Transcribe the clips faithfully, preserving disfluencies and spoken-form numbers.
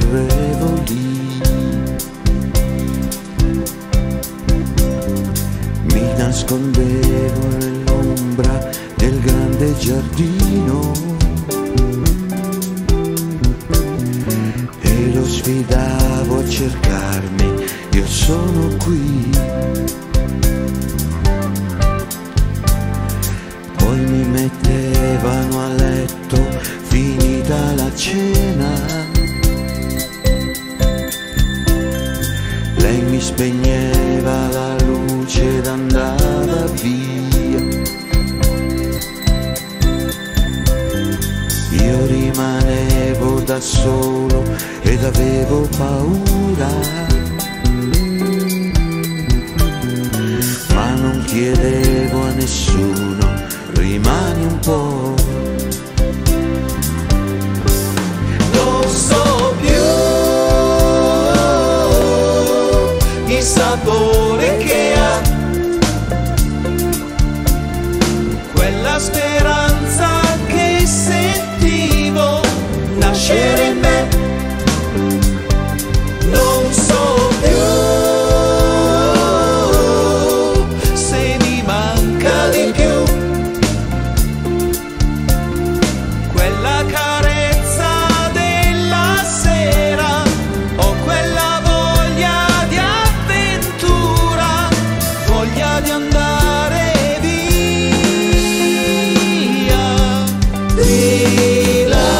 correvo lì, mi nascondevo nell'ombra del grande giardino e lo sfidavo a cercarmi, io sono qui. Poi mi mettevano a letto finita la cena, lei mi spegneva la luce ed andava via. Io rimanevo da solo ed avevo paura, ma non chiedevo a nessuno, rimani un po'. Non so più il sapore che ha quella speranza che sentivo nascere in me. Non so più se mi manca di più quella carezza della sera o quella voglia di avventura, voglia di andare via di là.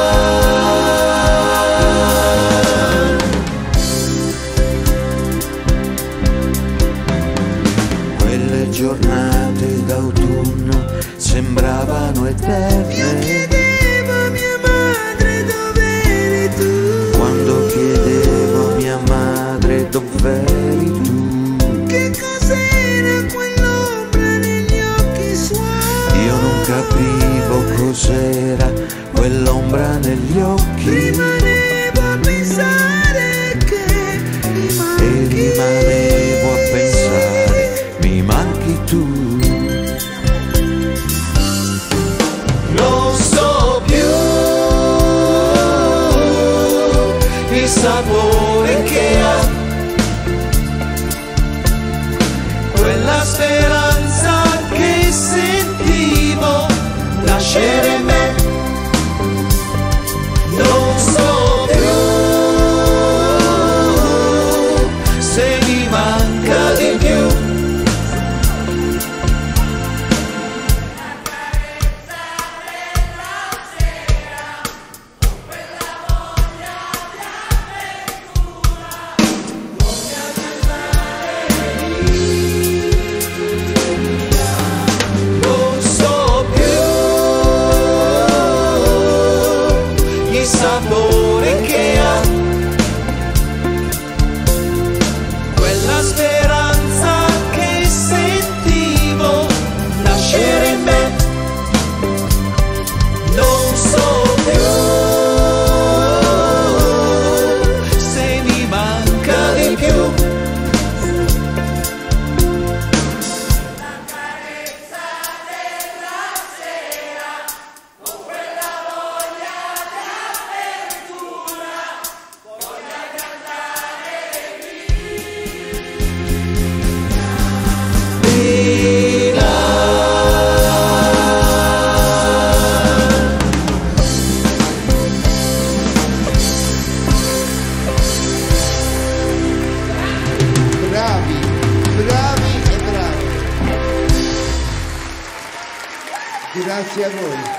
Quelle giornate d'autunno sembravano eterne. Io chiedevo a mia madre dov'eri tu, Quando chiedevo a mia madre dov'eri tu, che cos'era quell'ombra negli occhi suoi. io non capivo cos'era quell'ombra negli occhi Rimanevo a pensare che mi e manchi. rimanevo a pensare mi manchi tu. Non so più il sapore che ha quella speranza che sentivo nascere in me. Non so più se mi manca di più il sapore che ha quella speranza che sentivo nascere in me. Non so più se mi manca di più la carezza della sera o quella voglia di avventura, voglia di andare di là. Bravi, bravi e bravi. Grazie a voi.